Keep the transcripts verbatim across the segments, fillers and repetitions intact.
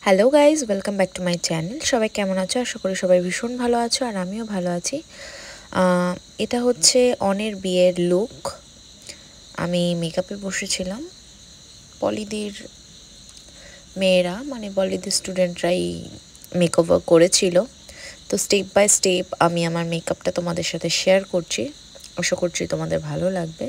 Hello guys, welcome back to my channel. সবাই কেমন আছো? আশা করি সবাই ভীষণ ভালো আছো, আর আমিও ভালো আছি। এটা হচ্ছে অনের বিয়ের লুক। আমি মেকআপে বসেছিলাম। পলিদির মেয়েরা মানে পলিদির স্টুডেন্টরাই মেকওভার করেছিল। তো স্টেপ বাই স্টেপ আমি আমার মেকআপটা তোমাদের সাথে শেয়ার করছি। আশা করছি তোমাদের ভালো লাগবে।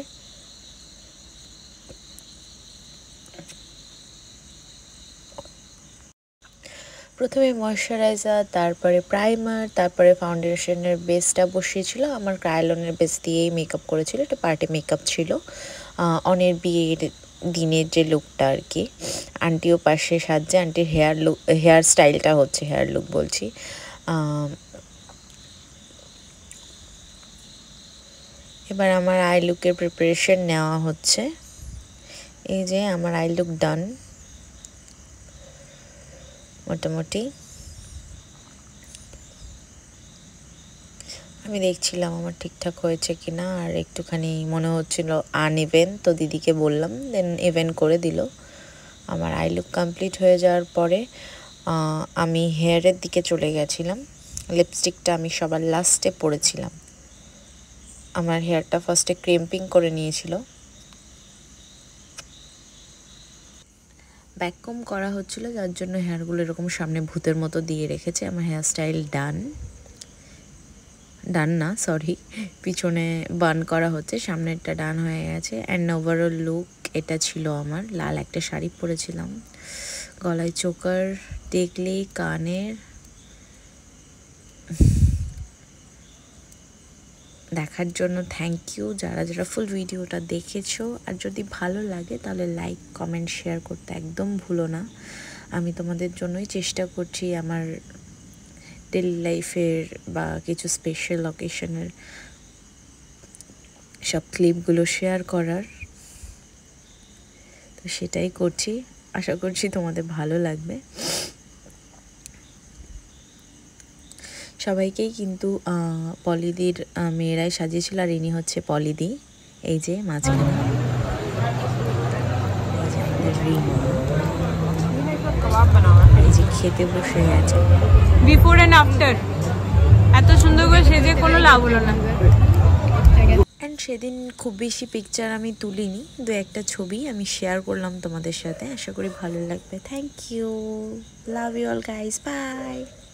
প্রথমে ময়শ্চারাইজার, তারপরে প্রাইমার, তারপরে ফাউন্ডেশনের বেসটা বসিয়েছিল। আমার ক্রায়োলনের বেস দিয়েই মেকআপ করেছিল। এটা পার্টি মেকআপ ছিল, অনের বিয়ের দিনের যে লুকটা আর কি। আন্টিও পাশে সাজছে। আন্টির হেয়ার লুক, হেয়ার স্টাইলটা হচ্ছে হেয়ার লুক বলছি। এবার আমার আই লুকের প্রিপারেশন নেওয়া হচ্ছে। এই যে আমার আই লুক ডান মোটামুটি। আমি দেখছিলাম আমার ঠিকঠাক হয়েছে কি না, আর একটুখানি মনে হচ্ছিল আনইভেন, তো দিদিকে বললাম, দেন ইভেন করে দিল। আমার আই লুক কমপ্লিট হয়ে যাওয়ার পরে আমি হেয়ারের দিকে চলে গেছিলাম। লিপস্টিকটা আমি সবার লাস্টে পরেছিলাম। আমার হেয়ারটা ফার্স্টে ক্রিম্পিং করে নিয়েছিল। ব্যাককম করা হচ্ছিল, যার জন্য হেয়ারগুলো এরকম সামনে ভূতের মতো দিয়ে রেখেছে। আমার হেয়ার স্টাইল ডান ডান না সরি পিছনে বান করা হচ্ছে, সামনেরটা ডান হয়ে গেছে। অ্যান্ড ওভারঅল লুক এটা ছিল আমার। লাল একটা শাড়ি পরেছিলাম, গলায় চোকার, টিকলি, কানের। দেখার জন্য থ্যাংক ইউ যারা যারা ফুল ভিডিওটা দেখেছো। আর যদি ভালো লাগে তাহলে লাইক, কমেন্ট, শেয়ার করতে একদম ভুলো না। আমি তোমাদের জন্যই চেষ্টা করছি আমার ডেলি লাইফের বা কিছু স্পেশাল অকেশনের সব ক্লিপগুলো শেয়ার করার, তো সেটাই করছি। আশা করছি তোমাদের ভালো লাগবে। সবাইকেই কিন্তু পলিদির মেয়েরাই সাজিয়েছিল, আর ইনি হচ্ছে পলিদি। এই যে মাঝখানে এই যে আমাদের রিমা, এই যে খেতে বসে গেছে। বিফোর এন্ড আফটার এত সুন্দর করে সেজে কোনো লাভ হলো না। অ্যান্ড সেদিন খুব বেশি পিকচার আমি তুলিনি, দু একটা ছবি আমি শেয়ার করলাম তোমাদের সাথে। আশা করি ভালো লাগবে। Thank you, love you all guys, by.